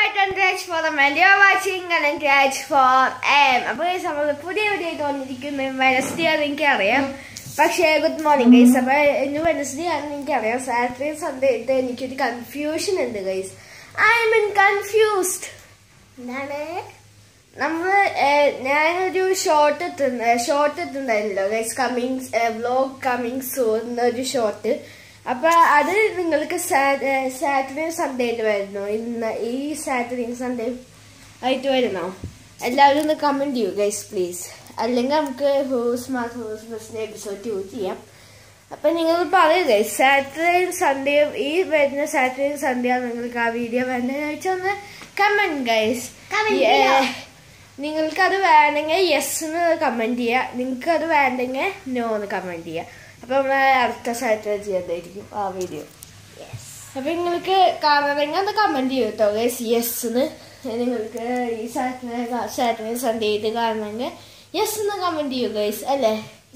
I don't catch for the man. You're watching and catch for M. But some of the Pudia don't in Wednesday in carrier. But good morning, guys. About Wednesday and in carrier, Saturday, Sunday, then you get confusion in the guys. I'm confused. Number shorter than guys coming vlog coming soon. No short. Saturday Sunday Saturday Sunday I do it now. Allow in the comment you guys please. I'll link who's smart episode 2 here. Guys, Saturday Sunday Wednesday Saturday Sunday video and comment guys. Comment നിങ്ങൾക്ക് അത് വേണമെങ്കിൽ yes എന്ന് comment ചെയ്യുക, നിങ്ങൾക്ക് അത് വേണ്ടെങ്കിൽ no എന്ന് comment ചെയ്യുക. അപ്പോൾ നമ്മൾ അടുത്ത സാറ്റർഡേ ചെയ്യാതായിരിക്കും ആ വീഡിയോ. അപ്പോൾ നിങ്ങൾക്ക് കാണണമെങ്കിൽ അത് കമന്റ് ചെയ്യും കേട്ടോ ഗൈസ്. യെസ് എന്ന് നിങ്ങൾക്ക് ഈ സാറ്റർഡേ സൺഡേ ഇത് കാണണമെങ്കിൽ യെസ് എന്ന് കമന്റ് ചെയ്യൂ ഗൈസ് അല്ലേ?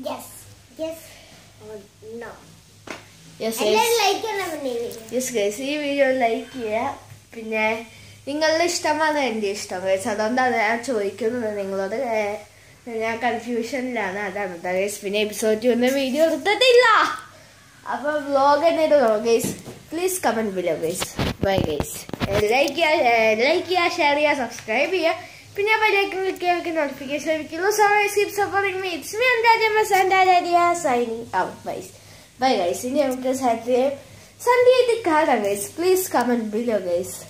യെസ് ഗൈസ് ഈ വീഡിയോ ലൈക്ക് ചെയ്യുക. പിന്നെ നിങ്ങളുടെ ഇഷ്ടമാണ് എൻ്റെ ഇഷ്ടം ഗൈസ്. അതുകൊണ്ടാണ് ഞാൻ ചോദിക്കുന്നത് നിങ്ങളോട്. ഞാൻ കൺഫ്യൂഷനിലാണ്, അതാണ് ഗൈസ്. പിന്നെ എപ്പിസോഡ് 1 വീഡിയോ എടുത്തിട്ടില്ല. അപ്പോൾ വ്ലോഗ് തന്നെ ഇടുന്നു guys. Please comment below guys. Bye guys. Like ചെയ്യുക, ഷെയർ ചെയ്യുക, സബ്സ്ക്രൈബ് ചെയ്യുക. പിന്നെ ബെല്ലൈക്കൺ ക്ലിക്ക് ചെയ്യുക, നോട്ടിഫിക്കേഷൻ ലഭിക്കുന്നു. So guys keep supporting me. It's me and signing out guys. Bye guys. ഇനി നമുക്ക് സാറ്റർഡേ സൺഡേ ആയിട്ട് കാണാം guys. Please comment below guys.